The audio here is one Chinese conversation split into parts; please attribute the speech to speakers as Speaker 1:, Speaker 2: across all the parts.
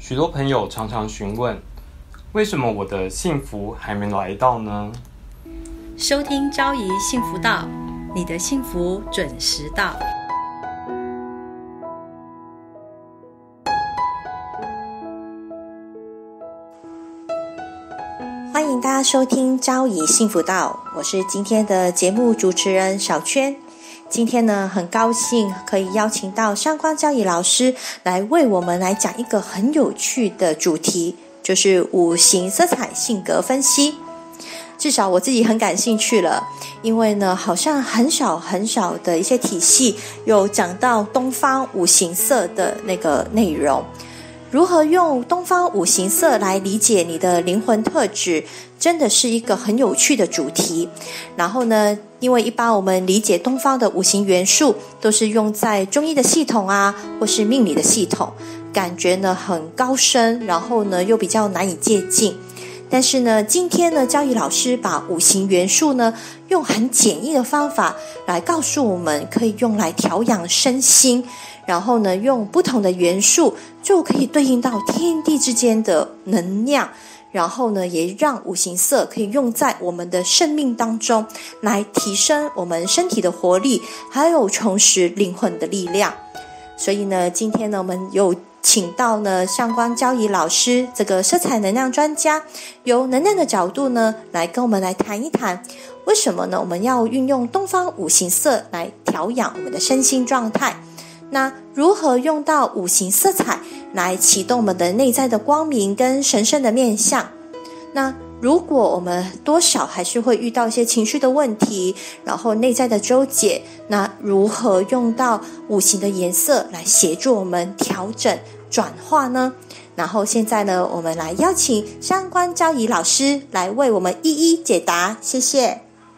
Speaker 1: 许多朋友常常询问，为什么我的幸福还没来到呢？
Speaker 2: 收听昭仪幸福道，你的幸福准时到。
Speaker 3: 欢迎大家收听昭仪幸福道，我是今天的节目主持人小圈。今天呢，很高兴可以邀请到上官昭仪老师来为我们来讲一个很有趣的主题，就是五行色彩性格分析。至少我自己很感兴趣了，因为呢，好像很少的一些体系有讲到东方五行色的那个内容。如何用东方五行色来理解你的灵魂特质，真的是一个很有趣的主题。然后呢，因为一般我们理解东方的五行元素都是用在中医的系统啊，或是命理的系统，感觉呢很高深，然后呢又比较难以接近。但是呢，今天呢，昭仪老师把五行元素呢，用很简易的方法来告诉我们，可以用来调养身心，然后呢，用不同的元素就可以对应到天地之间的能量，然后呢，也让五行色可以用在我们的生命当中，来提升我们身体的活力，还有重拾灵魂的力量。所以呢，今天呢，我们有请到呢上官昭仪老师，这个色彩能量专家，由能量的角度呢来跟我们来谈一谈，为什么呢我们要运用东方五行色来调养我们的身心状态？那如何用到五行色彩来启动我们的内在的光明跟神圣的面向？那如果我们多少还是会遇到一些情绪的问题，然后内在的纠结，那如何用到五行的颜色来协助我们调整转化呢？然后现在呢，我们来邀请上官昭仪老师来为我们一一解答，谢谢。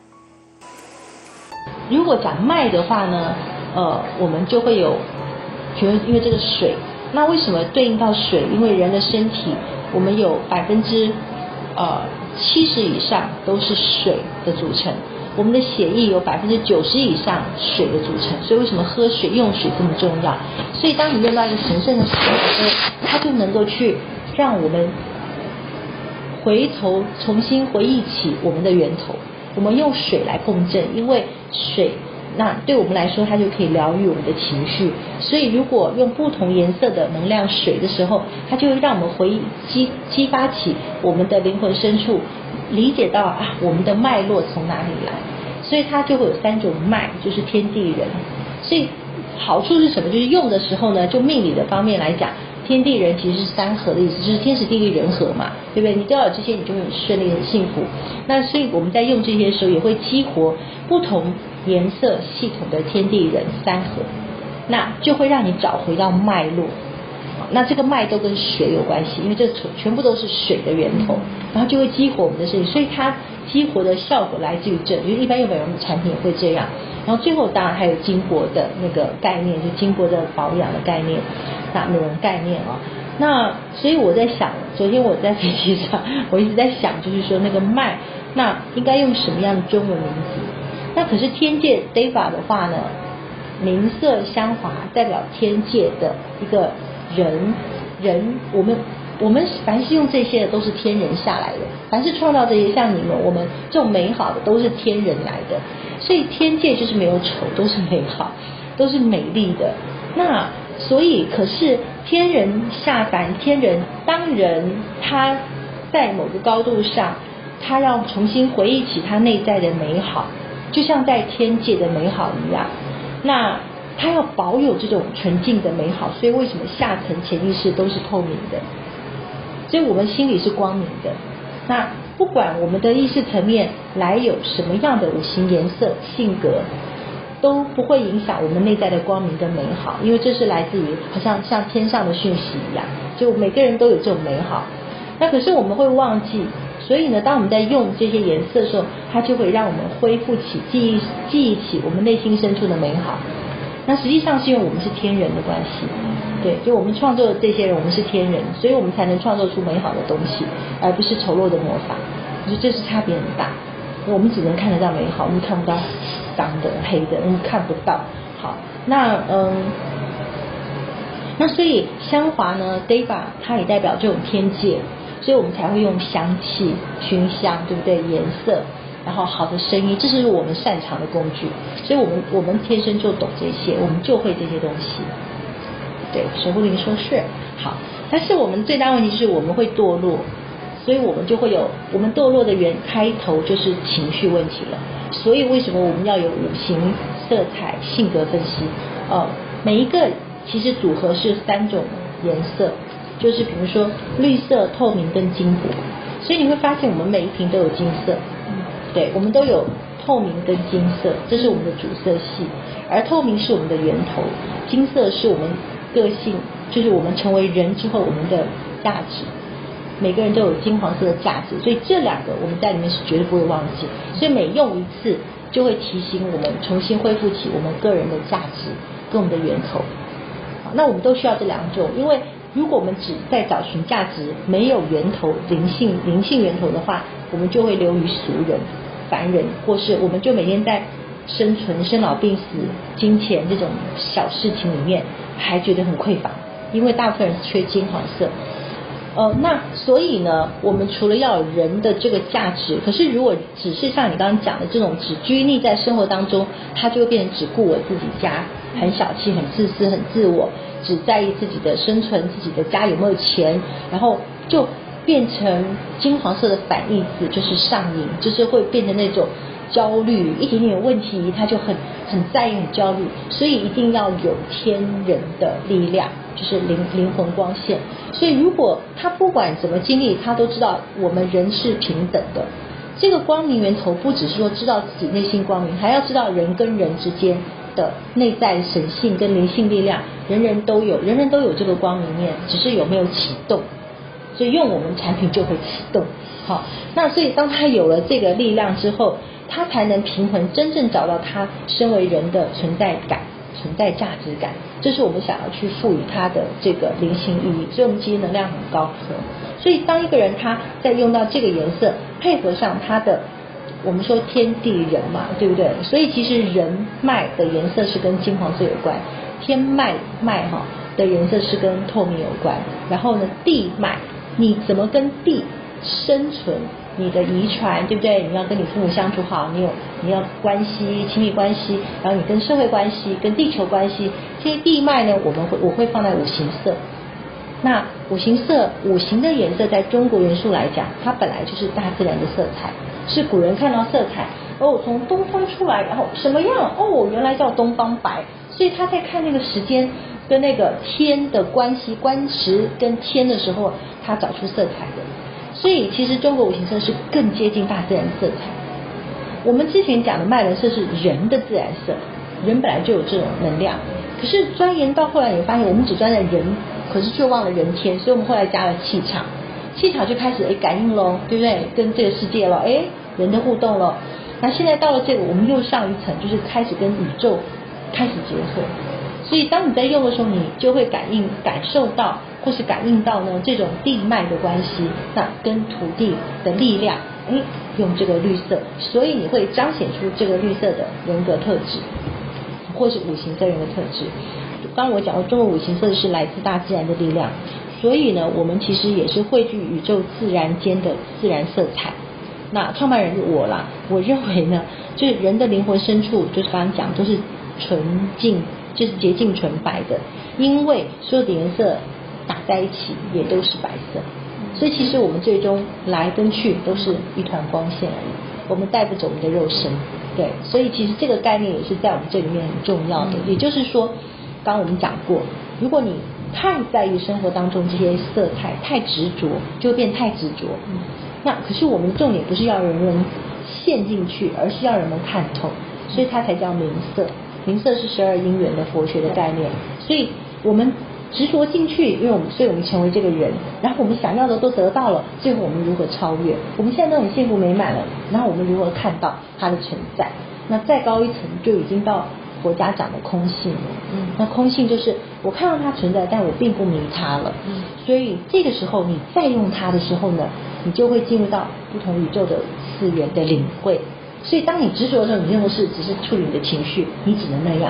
Speaker 4: 如果讲脉的话呢，我们就会有，比如因为这个水，那为什么对应到水？因为人的身体，我们有70%以上都是水的组成，我们的血液有90%以上水的组成，所以为什么喝水用水这么重要？所以当你用到一个神圣的水的时候，它就能够去让我们回头重新回忆起我们的源头。我们用水来共振，因为水那对我们来说，它就可以疗愈我们的情绪。所以如果用不同颜色的能量水的时候，它就会让我们回忆激发起我们的灵魂深处，理解到我们的脉络从哪里来。所以它就会有3种脉，就是天地人。所以好处是什么？就是用的时候呢，就命理的方面来讲，天地人其实是3合的意思，就是天时地利人和嘛，对不对？你都要有这些，你就会很顺利很幸福。那所以我们在用这些的时候，也会激活不同颜色系统的天地人3合，那就会让你找回到脉络。那这个脉都跟水有关系，因为这全部都是水的源头，然后就会激活我们的身体，所以它激活的效果来自于这，因为一般用美容的产品也会这样。然后最后当然还有金箔的那个概念，就金箔的保养的概念，那美容概念啊。那所以我在想，昨天我在飞机上，我一直在想，就是说那个脉，那应该用什么样的中文名字？那可是天界 Deva 的话呢，名色相华，代表天界的一个人，我们凡是用这些的都是天人下来的，凡是创造这些像你们我们这种美好的都是天人来的，所以天界就是没有丑，都是美好，都是美丽的。那所以可是天人下凡，天人当人他在某个高度上，他要重新回忆起他内在的美好，就像在天界的美好一样，那他要保有这种纯净的美好，所以为什么下层潜意识都是透明的？所以我们心里是光明的。那不管我们的意识层面来有什么样的五行颜色性格，都不会影响我们内在的光明跟美好，因为这是来自于好像天上的讯息一样，就每个人都有这种美好。那可是我们会忘记，所以呢，当我们在用这些颜色的时候，它就会让我们恢复起记忆起我们内心深处的美好。那实际上是因为我们是天人的关系，对，就我们创作的这些人，我们是天人，所以我们才能创作出美好的东西，而不是丑陋的魔法。我觉得这是差别很大。我们只能看得到美好，我们看不到脏的黑的，我们看不到。好，那那所以香华呢 Deva 它也代表这种天界，所以我们才会用香气熏香，对不对？颜色，然后好的声音，这是我们擅长的工具，所以我们天生就懂这些，我们就会这些东西。对，守护灵说是好，但是我们最大问题就是我们会堕落，所以我们就会有我们堕落的开头就是情绪问题了。所以为什么我们要有五行色彩性格分析？每一个其实组合是3种颜色，就是比如说绿色、透明跟金箔，所以你会发现我们每一瓶都有金色，对，我们都有透明跟金色，这是我们的主色系，而透明是我们的源头，金色是我们个性，就是我们成为人之后我们的价值。每个人都有金黄色的价值，所以这2个我们在里面是绝对不会忘记，所以每用一次就会提醒我们重新恢复起我们个人的价值跟我们的源头。好，那我们都需要这2种，因为如果我们只在找寻价值，没有源头灵性源头的话，我们就会流于俗人、凡人，或是我们就每天在生存、生老病死、金钱这种小事情里面还觉得很匮乏，因为大部分人缺金黄色。那所以呢，我们除了要有人的这个价值，可是如果只是像你刚刚讲的这种只拘泥在生活当中，它就会变成只顾我自己家，很小气、很自私、很自我，只在意自己的生存、自己的家有没有钱，然后就变成金黄色的反义字，就是上瘾，就是会变成那种焦虑，一点点有问题他就很在意、很焦虑，所以一定要有天人的力量，就是灵魂光线。所以如果他不管怎么经历，他都知道我们人是平等的。这个光明源头不只是说知道自己内心光明，还要知道人跟人之间的内在神性跟灵性力量，人人都有这个光明面，只是有没有启动。所以用我们产品就会启动。好，那所以当他有了这个力量之后，他才能平衡，真正找到他身为人的存在感、存在价值感，这是我们想要去赋予他的这个灵性意义。所以我们其实能量很高和，所以当一个人他在用到这个颜色，配合上他的我们说天地人嘛，对不对？所以其实人脉的颜色是跟金黄色有关，天脉的颜色是跟透明有关，然后呢地脉，你怎么跟地生存，你的遗传，对不对？你要跟你父母相处好，你要关系、亲密关系，然后你跟社会关系、跟地球关系，这些地脉呢，我会放在五行色。那五行的颜色在中国元素来讲，它本来就是大自然的色彩，是古人看到色彩，从东方出来，然后什么样？原来叫东方白，所以他在看那个时间跟那个天的关系，官时跟天的时候，他找出色彩的。所以其实中国五行色是更接近大自然色彩。我们之前讲的脉轮色是人的自然色，人本来就有这种能量，可是钻研到后来，你发现我们只钻在人，可是却忘了人天，所以我们后来加了气场，气场就开始感应咯，对不对？跟这个世界了，人的互动了。那现在到了这个，我们又上一层，就是开始跟宇宙开始结合。所以当你在用的时候，你就会感受到或是感应到呢这种地脉的关系，那跟土地的力量，用这个绿色，所以你会彰显出这个绿色的人格特质，或是五行色人的特质。刚刚我讲过，中国五行色是来自大自然的力量，所以呢，我们其实也是汇聚宇宙自然间的自然色彩。那创办人是我啦，我认为呢，就是人的灵魂深处，就是刚刚讲都是纯净，就是洁净纯白的，因为所有的颜色打在一起也都是白色，所以其实我们最终来跟去都是一团光线而已，我们带不走我们的肉身。对，所以其实这个概念也是在我们这里面很重要的。也就是说，刚刚我们讲过，如果你太在意生活当中这些色彩，太执着，就会变太执着。那可是我们重点不是要人们陷进去，而是要人们看透，所以它才叫明色。明色是12因缘的佛学的概念，所以我们执着进去，所以我们成为这个人，然后我们想要的都得到了，最后我们如何超越？我们现在都很幸福美满了，然后我们如何看到它的存在？那再高一层就已经到佛家讲的空性了。那空性就是我看到它存在，但我并不迷它了。所以这个时候你再用它的时候呢，你就会进入到不同宇宙的次元的领会。所以当你执着的时候，你用的是只是处理你的情绪，你只能那样。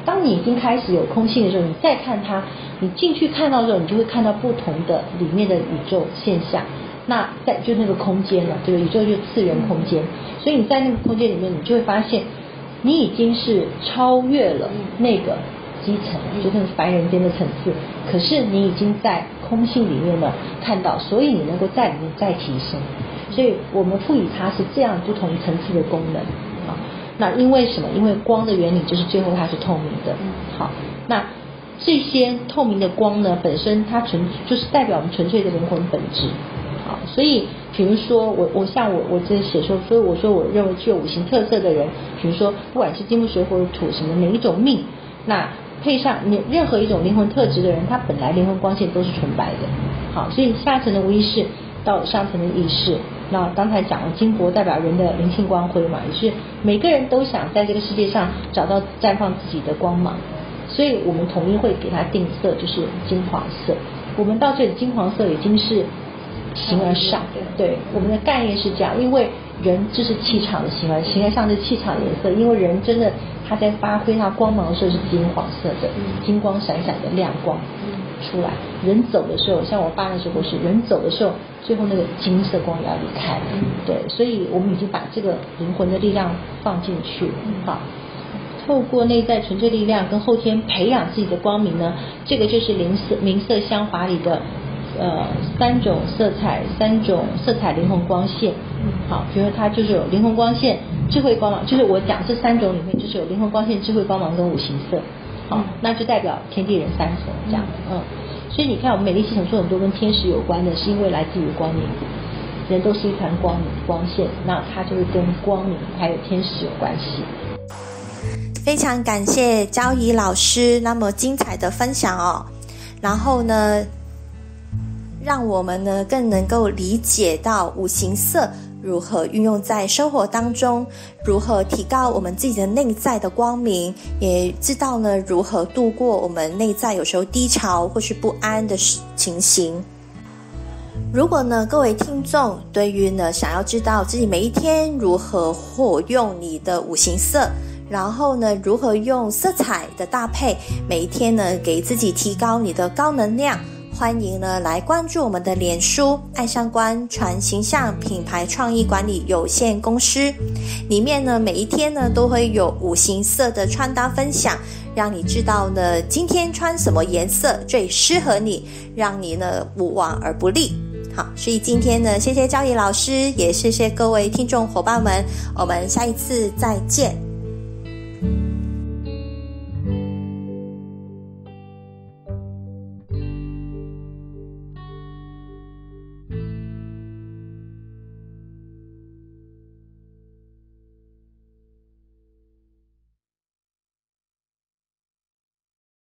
Speaker 4: 当你已经开始有空性的时候，你再看它，你进去看到的时候，你就会看到不同的里面的宇宙现象。那在就那个空间了，这个宇宙就是次元空间，所以你在那个空间里面，你就会发现，你已经是超越了那个基层，就那个凡人间的层次。可是你已经在空性里面呢看到，所以你能够在里面再提升。所以我们赋予它是这样不同层次的功能啊。那因为什么？因为光的原理就是最后它是透明的。好，那这些透明的光呢，本身它就是代表我们纯粹的灵魂本质。好，所以比如说我像我这写说，所以我说我认为具有五行特色的人，比如说不管是金木水火土什么哪一种命，那配上你任何一种灵魂特质的人，他本来灵魂光线都是纯白的。好，所以下层的无意识到上层的意识，那刚才讲了金箔代表人的灵性光辉嘛，也是每个人都想在这个世界上找到绽放自己的光芒，所以我们统一会给它定色，就是金黄色。我们到这里金黄色已经是形而上，对，我们的概念是这样，因为人就是气场的形而上是气场颜色，因为人真的他在发挥他光芒的时候是金黄色的，金光闪闪的亮光出来。人走的时候，像我爸那时候是人走的时候，最后那个金色光也要离开了，对，所以我们已经把这个灵魂的力量放进去，好。透过内在纯粹力量跟后天培养自己的光明呢，这个就是明色香华里的三种色彩灵魂光线。好，比如说它就是有灵魂光线、智慧光芒，就是我讲这三种里面就是有灵魂光线、智慧光芒跟五行色。好，那就代表天地人三层这样。所以你看我们美丽系统说很多跟天使有关的，是因为来自于光明，人都是一团光线，那它就是跟光明还有天使有关系。
Speaker 3: 非常感谢昭仪老师那么精彩的分享哦，然后呢让我们呢更能够理解到五行色如何运用在生活当中，如何提高我们自己的内在的光明，也知道呢如何度过我们内在有时候低潮或是不安的情形。如果呢各位听众对于呢想要知道自己每一天如何活用你的五行色，然后呢如何用色彩的搭配每一天呢给自己提高你的高能量，欢迎呢来关注我们的脸书爱上观传形象品牌创意管理有限公司，里面呢每一天呢都会有五行色的穿搭分享，让你知道呢今天穿什么颜色最适合你，让你呢无往而不利。好，所以今天呢谢谢昭仪老师，也谢谢各位听众伙伴们，我们下一次再见。